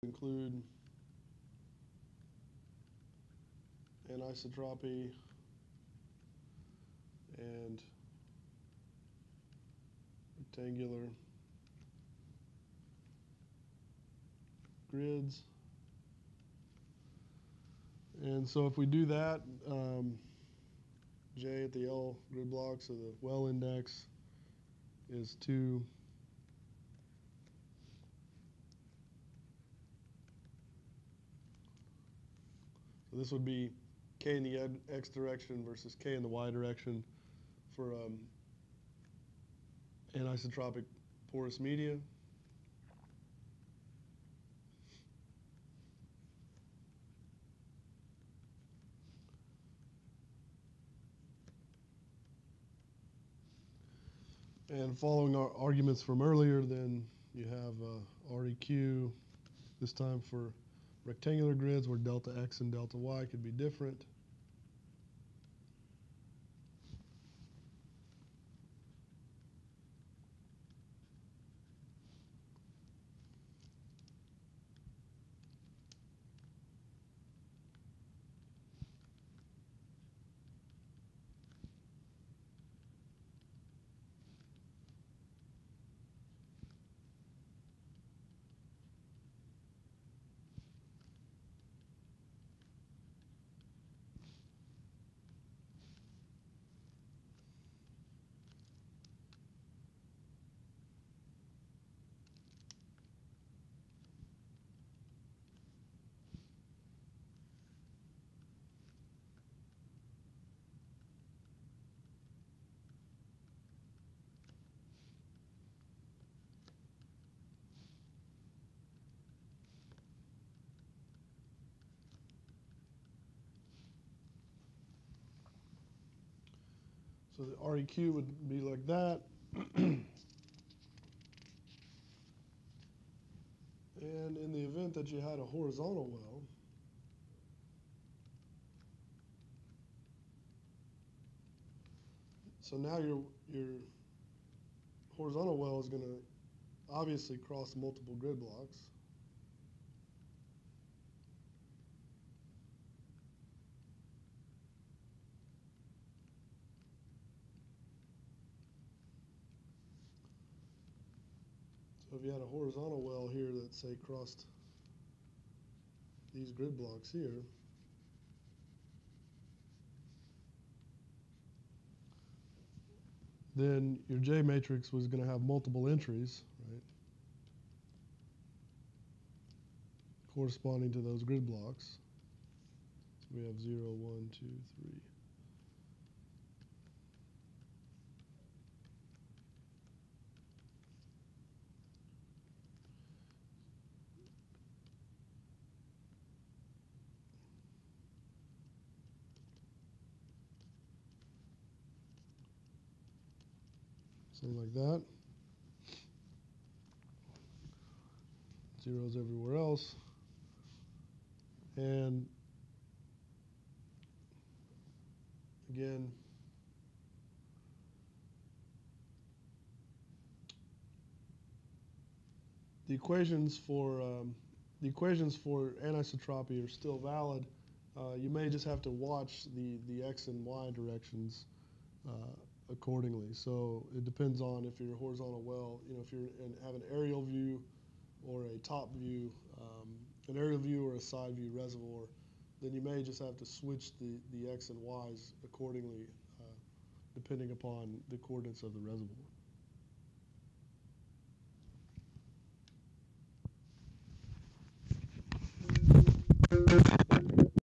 include anisotropy and rectangular grids. And so if we do that, J at the L grid block, so the well index is 2. So this would be K in the X direction versus K in the Y direction for anisotropic porous media. And following our arguments from earlier, then you have REQ, this time for rectangular grids where delta X and delta Y could be different. So the REQ would be like that. And in the event that you had a horizontal well, so now your horizontal well is going to obviously cross multiple grid blocks. So if you had a horizontal well here that, say, crossed these grid blocks here, then your J matrix was going to have multiple entries, right, corresponding to those grid blocks. So we have 0, 1, 2, 3. Something like that. Zeros everywhere else. And again, the equations for anisotropy are still valid. You may just have to watch the X and Y directions accordingly. So it depends on if you're a horizontal well, if you have an aerial view or a top view, an aerial view or a side view reservoir, then you may just have to switch the X and Ys accordingly, depending upon the coordinates of the reservoir.